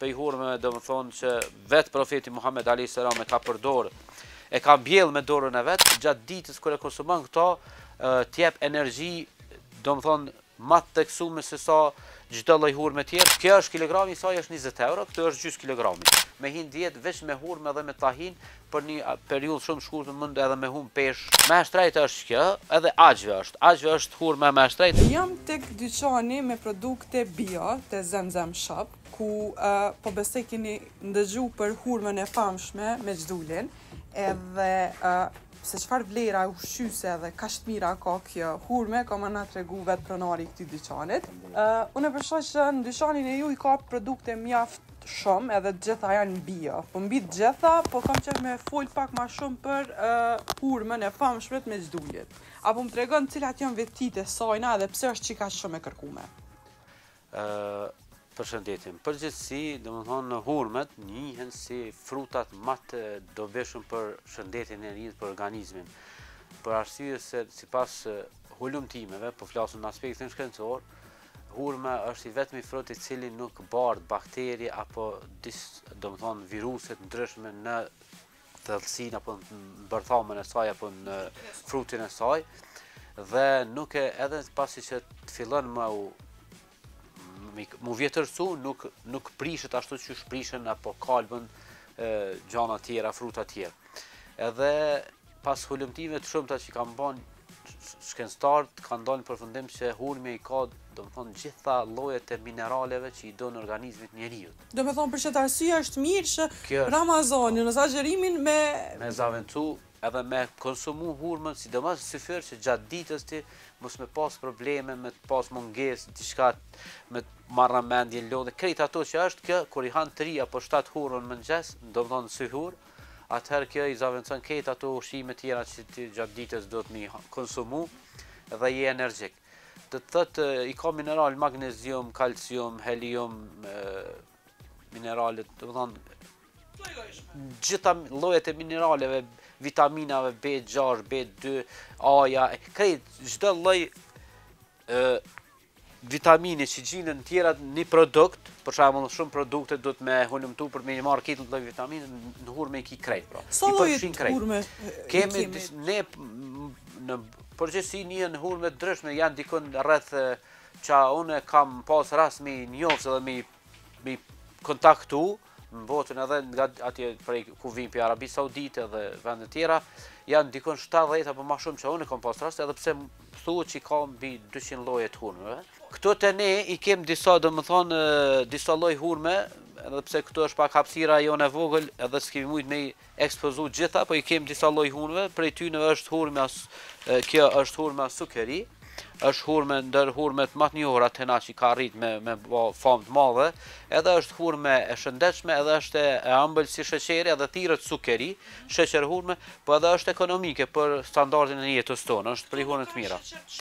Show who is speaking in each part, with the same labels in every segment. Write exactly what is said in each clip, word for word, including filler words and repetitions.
Speaker 1: prej hurmeve, do më thonë që vetë profeti Muhammed alayhis salam e ka përdorë, e ka mbjell me dorën e vetë, gjatë ditës kur e konsumon këto, t'jep energji, do më thonë, ma të teksume se sa çdo lloj hurme tjetër. Kjo është kilogrami i saj është njëzet euro, këtë është gjysmë kilogrami. Me hin dietë veç me hurme dhe me tahin, për një periudhë shumë shkurtër mund edhe me hum pesh. Me shtrejt është kjo, edhe agjve është. Agjve është hurme me shtrejt.
Speaker 2: Jam tek dyqani me produkte bio te Zemzem Shop, ku uh, po besoj keni ndëgju për hurmën e famshme me xhdulin, edhe uh, se çfarë vlera ushqyese dhe kaq të mira ka kjo hurme, ka më na tregu vetë pronari i këtij dyqanit. Uh, unë e përshoj që në dyqanin e ju i ka produkte mjaft shumë, edhe të gjitha janë bio. Po mbi të gjitha, po kam qenë me fol pak më shumë për uh, hurmën e famshme me xhdulit. Apo më tregon cilat janë vetitë e sajna dhe pse është çika shumë e kërkuar.
Speaker 1: Ë uh, Përshëndetjem. Përgjithësi, domethënë hurmet njihen si frutat më të dobishëm për shëndetin e njerit, për organizmin. Për arsye se sipas hulumtimeve, po flasim në aspektin shkencor, hurma është i vetmi frut i cili nuk bardh bakteri apo dis, domethënë viruse të ndryshme në thellësinë apo në bërthamën e saj apo në frutin e saj, dhe nuk e edhe pasi që të fillon më u mu vjetërsu, nuk, nuk prishet ashtu që shprishen apo kalbën e, gjana tjera, fruta tjera. Edhe pas hulumtive të shumta që kanë bën shkencëtarët, kanë dalë në përfundim që hurmi i ka, do të thonë, gjitha llojet e mineraleve që i don organizmit njerëzit.
Speaker 2: Do të thonë për çet arsye është mirë që Ramazani në exagerimin me
Speaker 1: me zaventu edhe me konsumu hurmën, sidomos syfër që gjatë ditës ti mos me pas probleme, me pas mungesë, diçka me marrë mendje lodhe, krejt ato që është kjo, kur i han tri apo shtat hurën mëngjes, do të thonë syhur, atëherë kjo i zaventon krejt ato ushqime tjera që ti gjatë ditës do të mi konsumu dhe je energjik. Do të thotë i ka mineral magnezium, kalcium, helium, mineralet, do të thonë gjitha llojet e mineraleve, vitaminave B gjashtë, B dy, A-ja, krejt çdo lloj vitamine që gjinen tjera një produkt, për shembull shumë produkte do të me hulumtu për me marrë këtë lloj vitamine në hurme i ki krejt, pra.
Speaker 2: Sa lloje hurme
Speaker 1: kemi? Ne në përgjithësi njihen hurme të ndryshme, janë dikon rreth që unë kam pas rast me njohës edhe me me kontaktu në botën edhe nga atje prej ku vijnë për Arabi Saudite dhe vende tjera, janë dikon shtatëdhjetë apo më shumë që unë kam pas rast, edhe pse thuhet që ka mbi dyqind lloje të hurmeve. Këto te ne i kem disa, domethënë disa lloj hurme, edhe pse këtu është pak hapësira jonë e vogël, edhe s'kemi mujt me ekspozu gjitha, po i kem disa lloj hurmeve, prej tyre është hurma, kjo është hurma sukeri, është hurme ndër hurmet më të njohura të na që ka arrit me me famë të madhe, edhe është hurme e shëndetshme, edhe është e ëmbël si sheqeri, edhe thirrët sukeri, sheqer hurme, po edhe është ekonomike për standardin e jetës tonë, është për hurme të mira.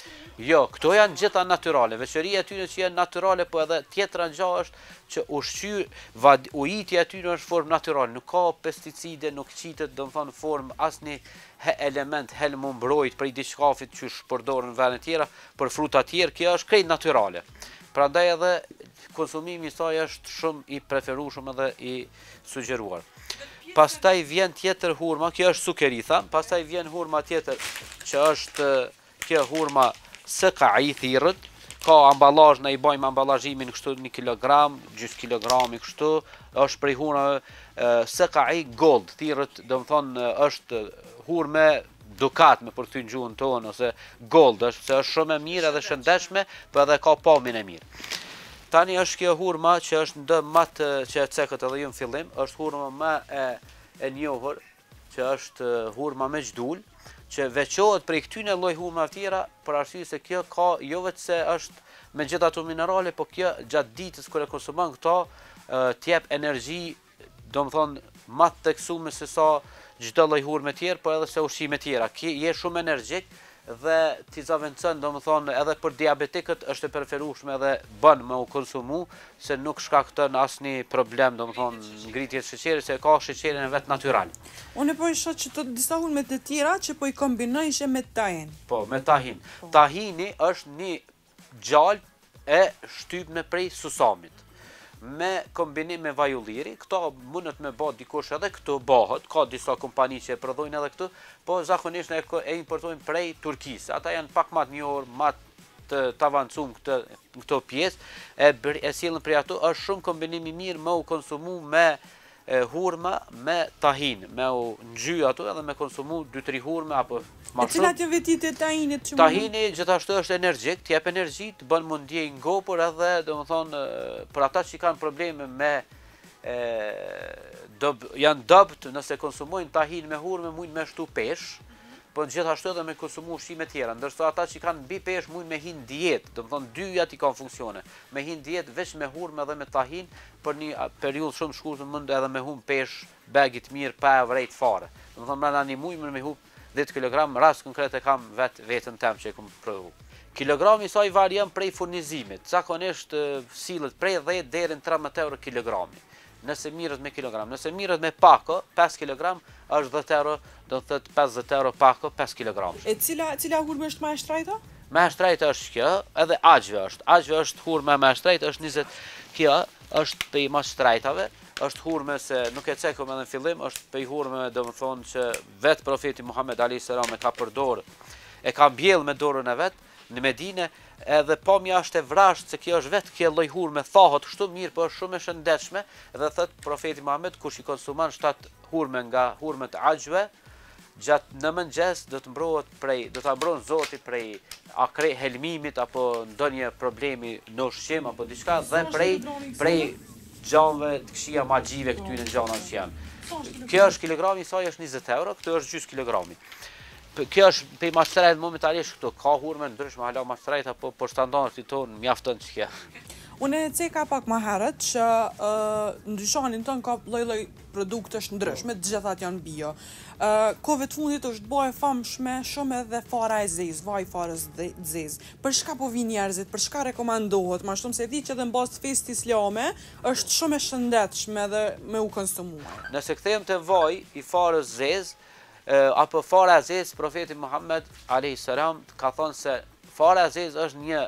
Speaker 1: Jo, këto janë gjitha natyrale, veçëria e tyre që janë natyrale, po edhe tjetra gjë është që ushqy, ujitja e tyre është formë natyrale, nuk ka pesticide, nuk qitet, domethënë formë asnjë element helmu mbrojt prej diçkafit që përdorën në vende tjera, për fruta tjerë, kjo është krejt natyrale. Prandaj edhe konsumimi i saj është shumë i preferueshëm edhe i sugjeruar. Pastaj vjen tjetër hurma, kjo është sukeri tham, pastaj vjen hurma tjetër që është kjo hurma Sakai thirrët, ka ambalazh, ne i bajmë amballazhimin kështu një kilogram, gjys kilogrami kështu, është prej hurmave Sakai Gold thirrët, domethënë është hurme dukat me për këtë gjuhën tonë, ose gold, është se është shumë e mirë edhe shëndetshme, po edhe ka pamjen e mirë. Tani është kjo hurma që është ndë matë që e cekët edhe ju në fillim, është hurma më e, e njohur, që është hurma me xhdul, që veçohet prej këtyne lloj hurmave tjera, për arsye se kjo ka jo vetëm se është me gjithë ato minerale, po kjo gjatë ditës kur e konsumon këto, t'jep energji, domethënë më të teksuar se sa çdo lloj hurme tjerë, po edhe se ushqime tjera. Ki je shumë energjik dhe ti zaventon, domethënë edhe për diabetikët është e preferueshme edhe bën me u konsumu, se nuk shkakton asnjë problem, domethënë ngritje të sheqerit, se ka sheqerin e vet natyral.
Speaker 2: Unë po i shoh që të disa hurme të tjera që po i kombinojnë me tahin.
Speaker 1: Po, me tahin. Po. Tahini është një gjalp e shtypme prej susamit. me kombinim me vaj ulliri. Këto mundet me bë dikush edhe këtu bëhet, ka disa kompani që e prodhojnë edhe këtu, po zakonisht ne e importojmë prej Turkisë. Ata janë pak më të njohur, më të avancum këtë këto pjesë, e, e sjellën prej ato, është shumë kombinim i mirë me u konsumu me e, hurma me tahin, me u nxy ato edhe me konsumu dy tre hurme apo më shumë.
Speaker 2: E cilat janë vetitë e tahinit që
Speaker 1: Tahini gjithashtu është energjik, t'jep energji, të bën mundje i ngopur edhe domethënë për ata që kanë probleme me e, dob, janë dobt nëse konsumojnë tahin me hurme mund me shtu pesh, po gjithashtu edhe me konsumu ushqime tjera, ndërsa ata që kanë mbi pesh mund me hin dietë, domethënë dyjat i kanë funksione. Me hin dietë veç me hurme dhe me tahin për një periudhë shumë shkurtër mund edhe me hum pesh begit mirë pa e vrejt fare. Domethënë brenda një muaj më me hum dhjetë kilogram, rast konkret e kam vetë vetën tem që e kam provu. Kilogrami i saj varion prej furnizimit, zakonisht sillet prej dhjetë deri në tridhjetë euro kilogrami. Nëse mirët me kilogram, nëse mirët me pako, pesë kilogram është dhjetë euro, do të thotë pesëdhjetë euro pako, pesë kilogram.
Speaker 2: E cila cila hurme është më e shtrejta?
Speaker 1: Më e shtrejta është kjo, edhe agjve është. Agjve është hurme më e shtrejtë, është njëzet. Kjo është pej më shtrejtave, është hurme se nuk e cekëm edhe në fillim, është pej hurme domethënë që vetë profeti Muhammed alayhis salam e ka përdorur, e ka mbjell me dorën e vet në Medinë, edhe po mja është e vrasht se kjo është vetë kjo lloj hurme thahet kështu mirë, po është shumë e shëndetshme, dhe thot profeti Muhammed kush i konsuman shtat hurme nga hurmet agjve, gjatë në mëngjes do të mbrohet prej, do ta mbron Zoti prej akre helmimit apo ndonjë problemi në ushqim apo diçka dhe prej prej gjallëve të këqija magjive këtyre gjallave që janë. Kjo është kilogrami i saj është njëzet euro, këtë është gjysmë kilogrami. Kjo është pe mastrejt momentalisht këtu, ka hurme ndryshme hala mastrejt apo po standardit tonë mjafton që kjo.
Speaker 2: Unë e ceka pak më herët që uh, ndryshanin tënë ka lloj-lloj produktesh ndryshme, të gjithat janë bio. Uh, Kohëve të fundit është bërë e famshme shumë edhe fara e zezë, vaj farës dhe zezë. Për shka po vi njerëzit, për shka rekomandohet, ma shumë se di që edhe në bazë të fesë islame është shumë e shëndetshme dhe me u konsumuar.
Speaker 1: Nëse kthejmë të vaj i farës zezë, uh, apo fara e zezë, profeti Muhammed alayhis salam ka thonë se fara e zezë është një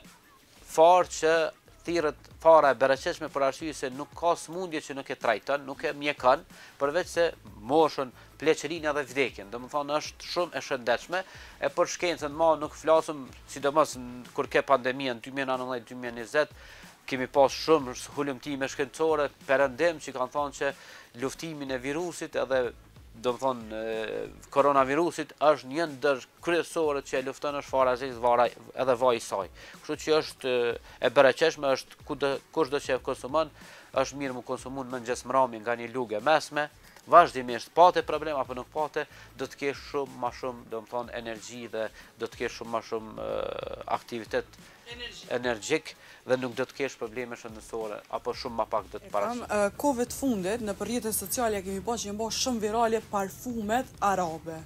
Speaker 1: farë që thirrët fara e bereqeshme për arsye se nuk ka smundje që nuk e trajton, nuk e mjekon, përveç se moshën, pleqërinë dhe vdekjen. Domethënë është shumë e shëndetshme, e për shkencën më nuk flasëm, sidomos kur ke pandemia në dy mijë e nëntëdhjetë dy mijë e njëzet, kemi pas shumë hulumtime shkencore, perëndim që kanë thënë që luftimin e virusit edhe domethënë koronavirusit është një ndër kryesorët që e lufton është fara e zezë vara edhe vaji i saj. Kështu që është e bereqeshme, është kushdo që e konsumon, është mirë mu konsumun mëngjes mbrëmje nga një lugë e mesme, vazhdimisht pate problem apo nuk pate, do të kesh shumë më shumë, domethënë energji dhe do të kesh shumë më shumë uh, aktivitet energjik dhe nuk do të kesh probleme shëndetësore apo shumë më pak do të paraqitet.
Speaker 2: Kam uh, kohëve të fundit në rrjetet sociale kemi pasur që janë bërë shumë virale parfumet arabe.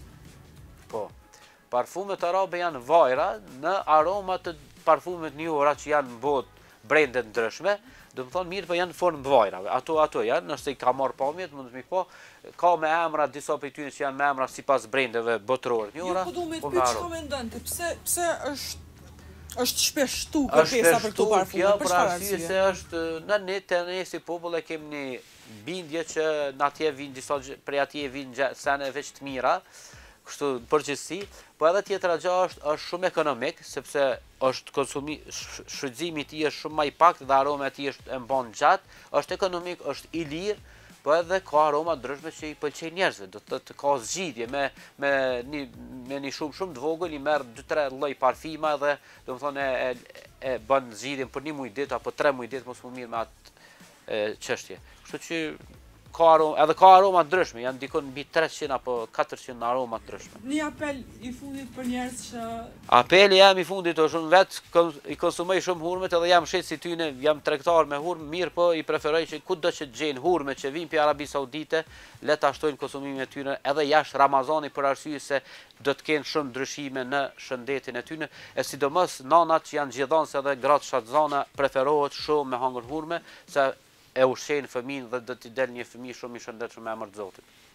Speaker 1: Po. Parfumet arabe janë vajra në aroma të parfumet njohura që janë në botë brende ndryshme, do të thonë mirë, po janë në formë vajrave. Ato ato janë, nëse i ka marrë pamjet, mund të mi po, ka me emra disa prej tyre që janë me emra sipas brendeve botërore të njohura.
Speaker 2: Jo, po du me të pyet çfarë mendonte, pse pse është është shpeshtu kërkesa për këto parfume, për çfarë arsye?
Speaker 1: Se është në net e ne si popull e kemi një bindje që në atje vinë disa prej atje vinë sene veç të mira, kështu përgjithësi, po edhe tjetra gjë është është shumë ekonomik, sepse është konsumi shfrytëzimi i tij është shumë më i pak dhe aroma e tij është e mban gjatë, është ekonomik, është i lirë, po edhe ka aroma ndryshme që i pëlqejnë njerëzve, do të thotë ka zgjidhje me me një me një shumë shumë të vogël i merr dy tre lloj parfima dhe domethënë e, e bën zgjidhjen për një muaj ditë apo tre muaj ditë mos më mirë me atë çështje. Kështu që ka aroma, edhe ka aroma ndryshme, janë dikon mbi treqind apo katërqind aroma ndryshme.
Speaker 2: Një apel i fundit për njerëz që
Speaker 1: Apeli jam i fundit është unë vetë i konsumoj shumë hurmet edhe jam shet si tyne, jam tregtar me hurme, mirë po i preferoj që kudo që gjejnë hurme që vijnë pi Arabi Saudite, le ta shtojnë konsumimin e tyre edhe jashtë Ramazanit për arsye se do të kenë shumë ndryshime në shëndetin e tyre, e sidomos nanat që janë gjithanse edhe gratë shatzana preferohet shumë me hangër hurme, se e ushqejnë fëmijën dhe do t'i del një fëmijë shumë i shëndetshëm me emër të Zotit.